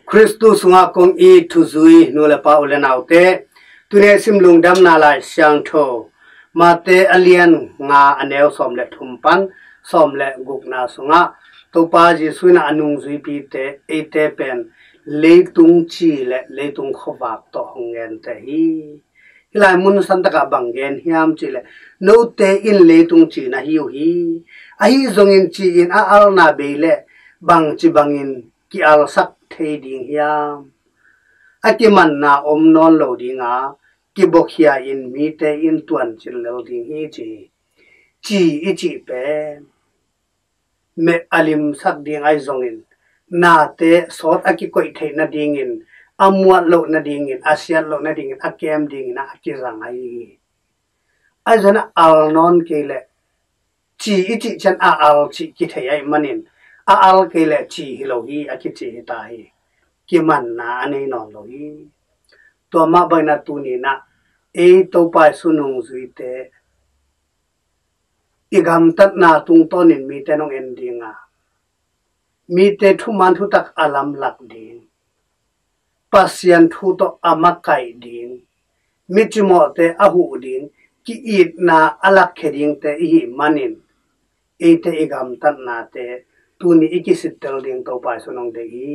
Christus nga kong I thuzui nula pa ulenaute tune simlung dam na lai siang tho mate alian nga aneu somle thumpan somle gukna sunga topa ji suina anung zui pi te ete pen leitung chi le leitung khowak to hongen te hi hilai mun santaka bangen hiam chi le no te in leitung chi na hiu hi ahi zongin chi in a al na beile bang chi bangin ki al sak thei ding hiam akiman na om non lo dinga ki bokhia in mi te in tuan chil lo ding hi chi chi pe me alim sak ding ai zongin na te sot aki koi thei na ding in amwa lo na ding in asian lo na ding in akem ding na akirang ai azana al non kele chi chan a al chi ki thei ai manin a al kele chi lo hi aki chi ta hi ki man na anei non lo hi to ma bai na tu ni na e to pai sunung zui te igam tat na tung ton in mi te nong endinga mi te thu man thu tak alam lak din pasian thu to amakai din mi chimo te ahu din ki it na alak kheding te hi manin e te igam tat na te tu ni ikisitel ding to pai sunong de hi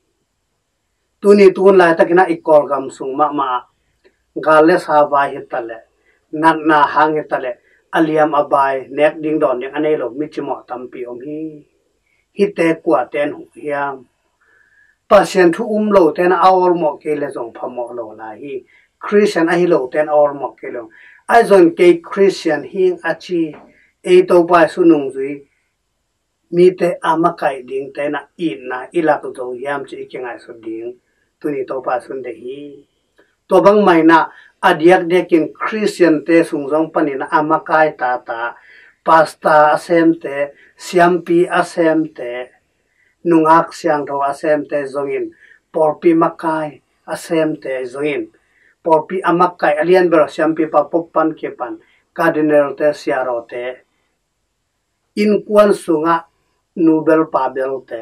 tuni tun lai takina ikol gam sung ma gale sa bai hitale nat na hang hitale aliam abai nek ding don ding anei lo michimo tampi om hi hite kwa ten hu hiam pasien thu lo ten awol mo ke le jong phamo lo la hi christian a hi lo ten awol mo ke lo ai zon ke christian hing achi e to pa sunung zui mi te amakai ding te na in na ilak zo yam chi kingai so ding tuni to pa sun de hi to bang mai na adiak de kin christian te sungjong panina amakai ta pasta asem te siampi asem te nungak siang tho asem te zongin porpi makai asem te zongin porpi amakai alien ber siampi pa popan kepan cardinal te siaro te in kwan sunga nobel pabel te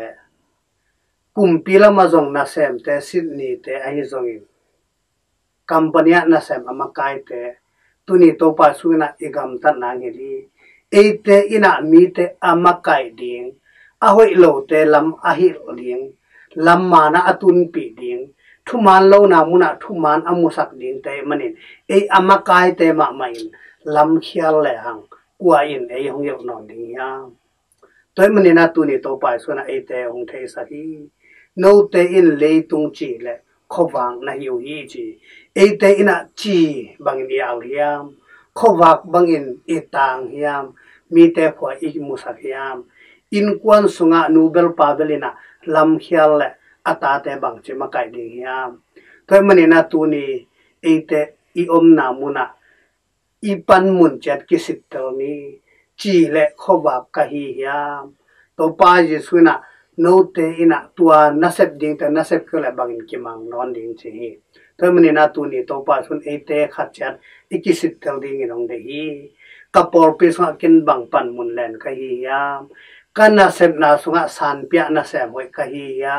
kumpila mazong na sem te Sydney te ahi zongin company na sem amakai te tuni to pa suina igam tan na ngeli eite ina mi te amakai ding ahoi lo te lam ahi ding lam mana atun pi ding thuman lo na muna thuman amusak ding te manin ei amakai te ma main lam khial le hang kwa in ei hong yok non ding ya toy manina tuni to pa suina eite hong thei sa hi no te in leitung chi le khowang na hiu hi chi eite ina chi bangin yaw hiam khowak bangin itang hiam mi te khwa ik musak hiam in kwan sunga nobel pabelina lam khial le ata te bang chi makai ding hiam toy manina tuni eite I om na muna ipan mun chat ki sitel ni chi le khowak ka hi hiam to pa ji suina no te ina tua nasep ding te nasep khle bangin kimang non ding chi hi toy manina tu ni to pa sun ete khachat ikisit tel ding inong de hi kapor pe sa kin bang pan mun len ka hi ya kana sep na sunga san pya na sem hoi ka hi ya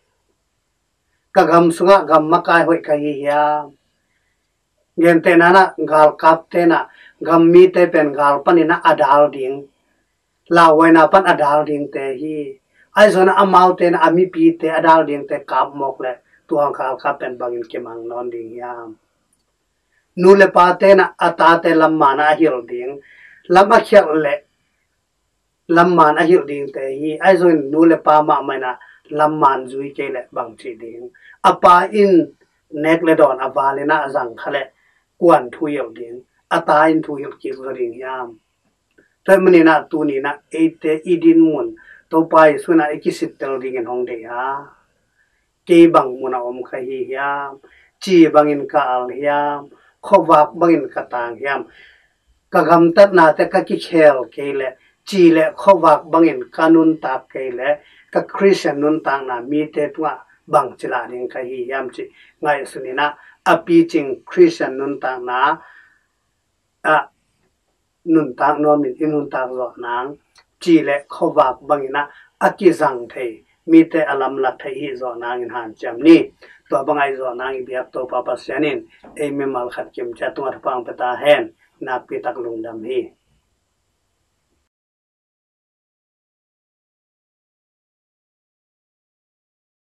ka gam sunga gam makai hoi ka hi ya gen te na gal kap te na gam mi te pen gal panina adal ding la waina pan adal ding te hi ai zona amau te na ami pi te adal ding te kap mok le tuang khal kha pen bangin kemang non ding yam nu le pa te na ata te lam mana hil ding lam a khel le lam man a hil ding te hi ai zon nu le pa ma mai na lam man zui ke le bang chi ding apa in nek le don avale na zang khale kwan thu yel ding ata in thu yel ki ding yam toy manina tu ni na ete idin mun to pai suna ikisit tel ding en hong de ha ke bang muna om kha hi hiam chi bangin ka al hiam khowak bangin ka tang hiam ka gam tat na te ka ki khel ke le chi le khowak bangin kanun tap ke le ka christian nun tang na mi te twa bang chila ring ka hi hiam chi ngai sunina api ching christian nun tang na a nun tang no min inun tang lo nang chi le khowak bangina aki zang thei มีแต่อลัมลักไทยจอนางอินหันจำนี่ตัวบางไอจอนางเบียบตัวปาปัสยานินเอเมมัลขัดเก็มจัตุงอัฐปังปตาแหนนักพิตักลงดำฮี